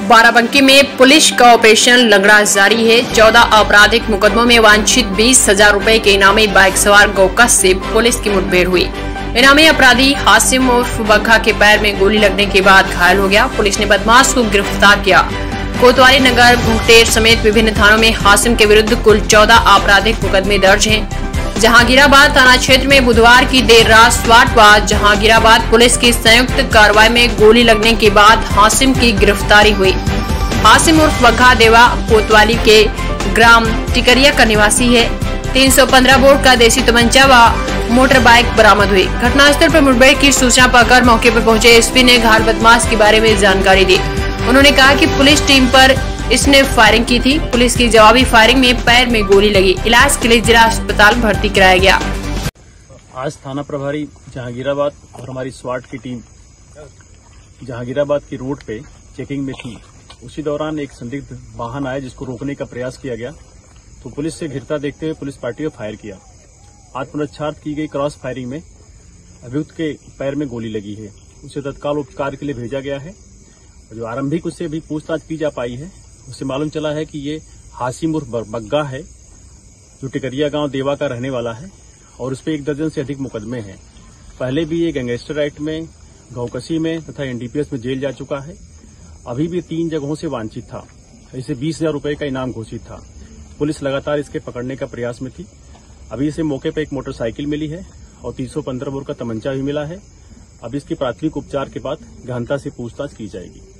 बाराबंकी में पुलिस का ऑपरेशन लंगड़ा जारी है। 14 आपराधिक मुकदमों में वांछित 20,000 रुपए के इनामी बाइक सवार गौकस से पुलिस की मुठभेड़ हुई। इनामी अपराधी हासिम उर्फ बग्घा के पैर में गोली लगने के बाद घायल हो गया। पुलिस ने बदमाश को गिरफ्तार किया। कोतवाली नगर, घुंगटेर समेत विभिन्न थानों में हासिम के विरुद्ध कुल 14 आपराधिक मुकदमे दर्ज हैं। जहांगीराबाद थाना क्षेत्र में बुधवार की देर रात स्वाट व जहांगीराबाद पुलिस की संयुक्त कार्रवाई में गोली लगने के बाद हासिम की गिरफ्तारी हुई। हासिम उर्फ बग्घा देवा कोतवाली के ग्राम टिकरिया का निवासी है। 315 बोर का देसी तमंचा व मोटर बाइक बरामद हुई। घटनास्थल पर मुठभेड़ की सूचना पाकर मौके पर पहुंचे एसपी ने घायल बदमाश के बारे में जानकारी दी। उन्होंने कहा कि पुलिस टीम पर इसने फायरिंग की थी। पुलिस की जवाबी फायरिंग में पैर में गोली लगी। इलाज के लिए जिला अस्पताल भर्ती कराया गया। आज थाना प्रभारी जहांगीराबाद और हमारी स्वाट की टीम जहांगीराबाद की रोड पे चेकिंग में थी। उसी दौरान एक संदिग्ध वाहन आया जिसको रोकने का प्रयास किया गया, तो पुलिस से घिरता देखते हुए पुलिस पार्टी को फायर किया। आत्मरक्षार्थ की गई क्रॉस फायरिंग में अभियुक्त के पैर में गोली लगी है। उसे तत्काल उपचार के लिए भेजा गया है। जो आरंभिक उससे भी पूछताछ की जा पाई है, उससे मालूम चला है कि ये हासिम उर्फ बग्घा है, जो टिकरिया गांव देवा का रहने वाला है और उस पर 1 दर्जन से अधिक मुकदमे हैं। पहले भी ये गैंगस्टर एक्ट में, गौकसी में तथा एनडीपीएस में जेल जा चुका है। अभी भी 3 जगहों से वांछित था। इसे 20,000 रुपए का इनाम घोषित था। पुलिस लगातार इसके पकड़ने का प्रयास में थी। अभी इसे मौके पर एक मोटरसाइकिल मिली है और 315 बोर का तमंचा भी मिला है। अब इसकी प्राथमिक उपचार के बाद गहनता से पूछताछ की जाएगी।